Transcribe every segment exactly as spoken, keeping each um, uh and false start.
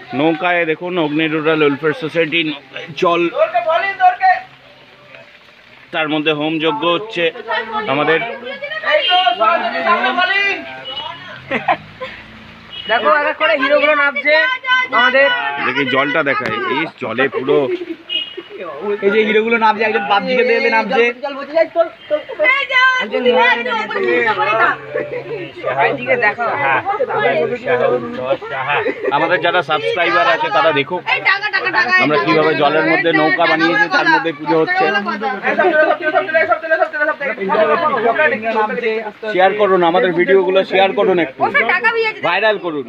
নৌকায় দেখুন অগ্নি rural welfare society জল, তার মধ্যে হোম যজ্ঞ হচ্ছে আমাদের। দেখো এক এক করে হিরোগুলো নামছে আমাদের। দেখি জলটা দেখায়, এই জলে পুরো এই যে হিরোগুলো নামছে, একজন পাবজিকে দিয়ে নামছে, আমাদের যারা সাবস্ক্রাইবার আছে তারা দেখুক আমরা কিভাবে জলের মধ্যে নৌকা বানিয়েছি, তার মধ্যে পুজো হচ্ছে। শেয়ার করুন আমাদের ভিডিওগুলো, শেয়ার করুন, একটু ভাইরাল করুন।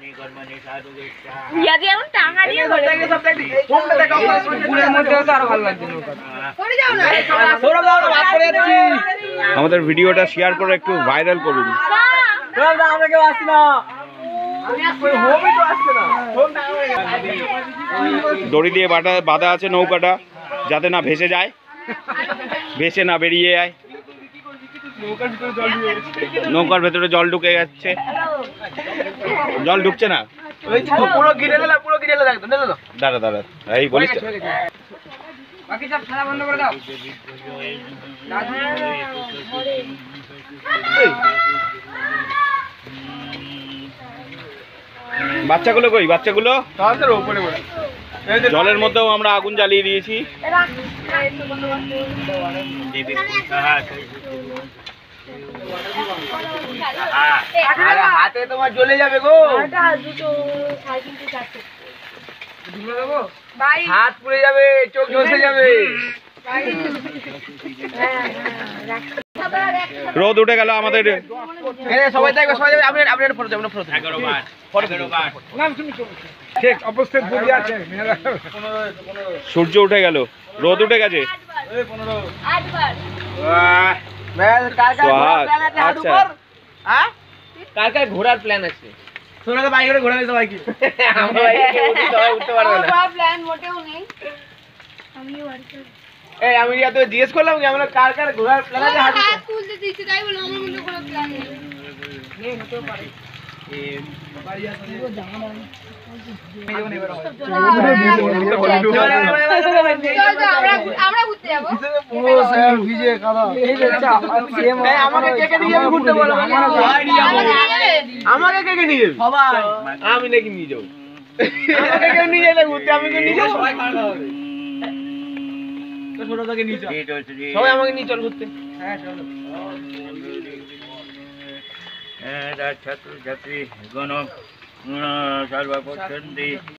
আমাদের ভিডিওটা শেয়ার করে একটু ভাইরাল করুন। দড়ি দিয়ে বাঁধা বাঁধা আছে নৌকাটা, যাতে না ভেসে যায়, ভেসে না বেরিয়ে যায়। নৌকার ভেতরে জল ঢুকে যাচ্ছে, জল ঢুকছে না, দাঁড়া দাঁড়া এই বলিস বাচ্চাগুলো কই, বাচ্চাগুলো জলের মধ্যেও আমরা আগুন জ্বালিয়ে দিয়েছি। হাতে তোমার জ্বলে যাবে গো, হাত পুড়ে যাবে, চোখ ঝলসে যাবে। রোদ উঠে গেল আমাদের। সবাই দেখবে, সবাই যাবে। আপনি আপনি ফটো যাবেন, ফটো এগারো বার ঠিক অবস্থিত বুঝে আছে। সূর্য উঠে গেল, রোদ উঠে গেছে। কার কার ঘোরার প্ল্যান আছে? তোরা তো বাইকে ঘোরা গেছে বাইকে, উঠতে পারবে না। প্ল্যান মোটেও নেই। এই আমি ইয়া তো জিজ্ঞেস করলাম কি আমরা কার কার ঘোরার প্ল্যান আছে? হাত তুলতে দিচ্ছি তাই বলে আমার মনে কোনো প্ল্যান নেই। নেই হতে পারে। এই বাড়ি আসলে জানা না। আমরা ঘুরতে যাব। পুরো স্যার ভিজে কাদা। আমাকে কে কে নিয়ে ঘুরতে বলো? আমাকে কে কে নিয়ে যাবে? সবাই। আমি নাকি নিয়ে যাব। আমাকে কে নিয়ে যাবে ঘুরতে? আমি কে নিয়ে যাব? সবাই খাওয়া হবে। তো ছোটটাকে নিয়ে চল। সবাই আমাকে নিয়ে চল ঘুরতে। হ্যাঁ চলো। ছাত্র ছাত্রী গণ সর্বপক্ষে